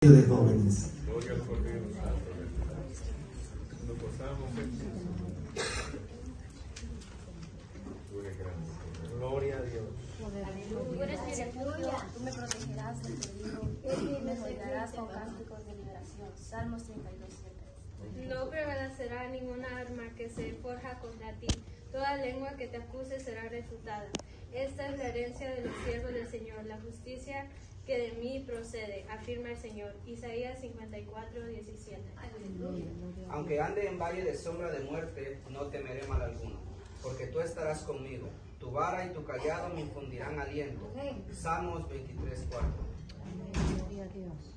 de jóvenes. Gloria al Cordero Santo de Dios. Nos gozamos en ti. Tú eres grande. Gloria a Dios. Tú eres mi refugio, tú me protegerás del peligro, me rodearás con cánticos de liberación. Salmos 32:7. No prevalecerá ninguna arma que se forja contra ti. Toda lengua que te acuse será refutada. Esta es la herencia de los siervos del Señor, la justicia que de mí procede, afirma el Señor. Isaías 54:17. Aunque ande en valle de sombra de muerte, no temeré mal alguno, porque tú estarás conmigo. Tu vara y tu callado me infundirán aliento. Salmos 23:4. Gloria a Dios.